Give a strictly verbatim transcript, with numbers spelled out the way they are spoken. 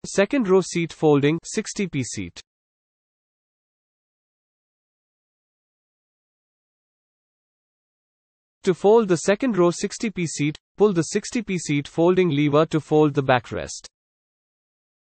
Second row seat folding, sixty p seat. To fold the second row sixty p seat, pull the sixty p seat folding lever to fold the backrest.